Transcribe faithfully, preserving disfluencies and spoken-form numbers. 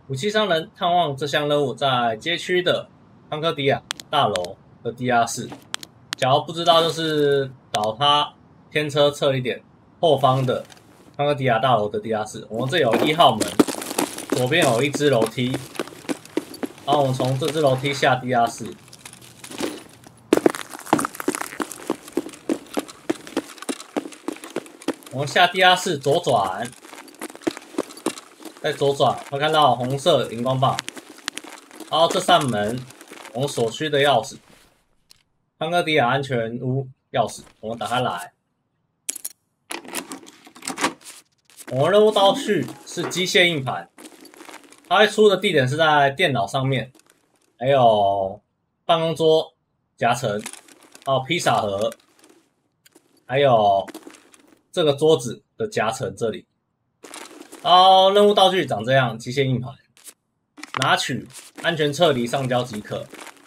武器商人探望这项任务在街区的康科迪亚大楼的地下室。假如不知道，就是倒塌天车侧一点后方的康科迪亚大楼的地下室。我们这有一号门，左边有一只楼梯，然后我们从这只楼梯下地下室。我们下地下室左转。再左转会看到红色荧光棒，然后这扇门我们所需的钥匙，康科迪亚安全屋钥匙，我们打开来。我们任务道具是机械硬盘，它会出的地点是在电脑上面，还有办公桌夹层，还有披萨盒，还有这个桌子的夹层这里。好，任务道具长这样，机械硬盘，拿取，安全撤离上交即可。